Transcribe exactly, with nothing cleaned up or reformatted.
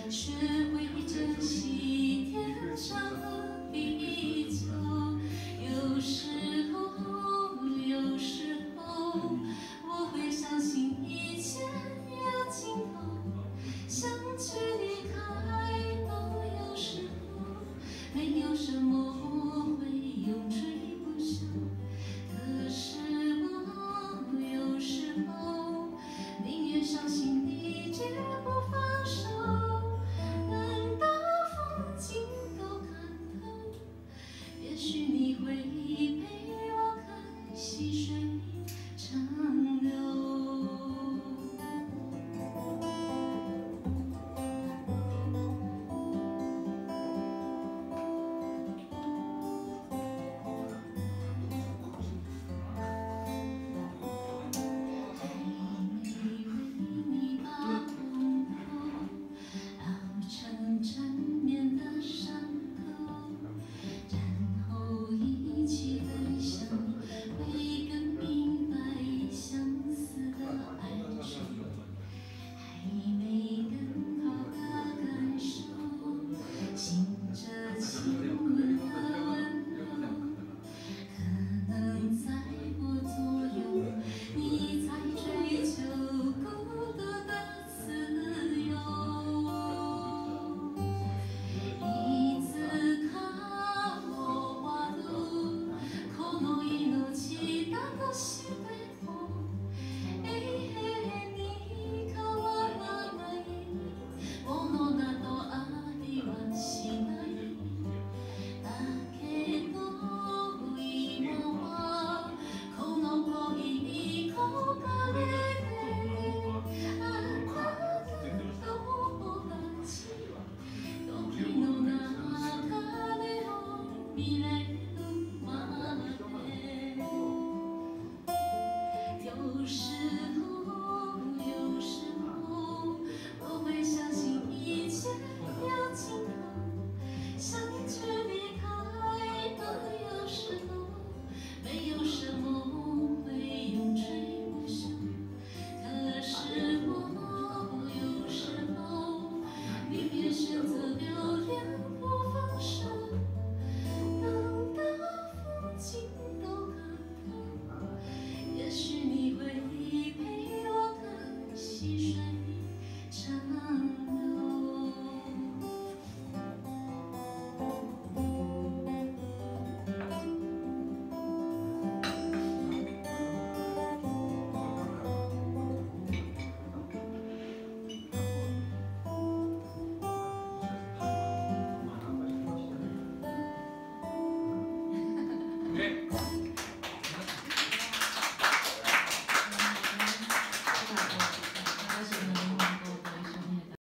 学会珍惜天长和地久。有时候，有时候，我会相信一切有尽头，想去离开都有时候，没有什么会永垂不朽。可是我有时候宁愿相信你绝不放手，等到风景都看透，也许你会陪我看细水长流。缠绵的伤口，然后一起分享，会更明白相似的爱情，还没更好的感受，醒着亲吻的温柔，可能在我左右，你在追求孤独的自由。有时候，有时候，我会相信一切有尽头，想去离开的有时候，没有什么会永垂不朽。可是我有时候宁愿选择留恋不放手，等到风景都看透，也许你会陪我看细水长流。 对。